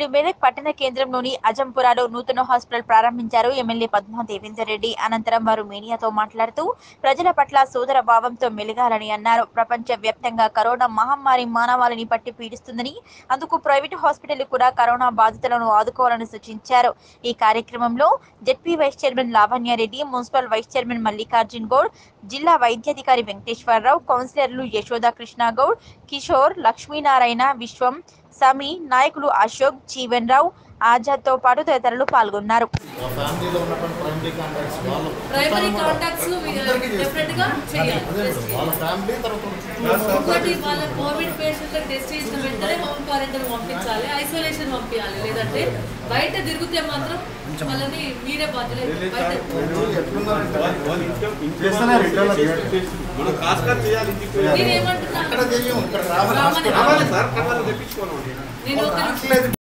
మెదక్ పట్టణ కేంద్రంలోని అజంపురాలో నూతన హాస్పిటల్ ప్రారంభించారు ఎమ్మెల్యే పద్మా దేవేందర్ రెడ్డి. అనంతరం వారు మీడియాతో మాట్లాడుతూ ప్రజల పట్ల సోదర భావంతో మెలగాలని అన్నారు. ప్రపంచ వ్యాప్తంగా కరోనా మహమ్మారి మానవాళిని పట్టి పీడిస్తుందని, అందుకు ప్రైవేటు హాస్పిటల్ కూడా కరోనా బాధితులను ఆదుకోవాలని సూచించారు. ఈ కార్యక్రమంలో ZP vice chairman Lavanya Reddy, municipal vice chairman Mallikarjun Goud, జిల్లా వైద్యాధికారి వెంకటేశ్వరరావు, కౌన్సిలర్లు యశోద కృష్ణ గౌడ్, కిషోర్, లక్ష్మీనారాయణ, విశ్వం, సమీ, నాయకులు అశోక్, జీవన్ రావు, ఆజాద్ తో పాటు తదితరులు పాల్గొన్నారు. ప్రైమరీ కాంటాక్ట్స్ డెఫినెట్ గా చేయాలి. వాళ్ళ కోవిడ్ పేషెంట్ టెస్ట్ చేసిన వెంటనే హోమ్ క్వారంటైన్ పంపించాలి, ఐసోలేషన్ పంపించాలి. లేదంటే బయట తిరిగితే మాత్రం వాళ్ళని మీరే బాధ్యులు. నేనేమంటున్నా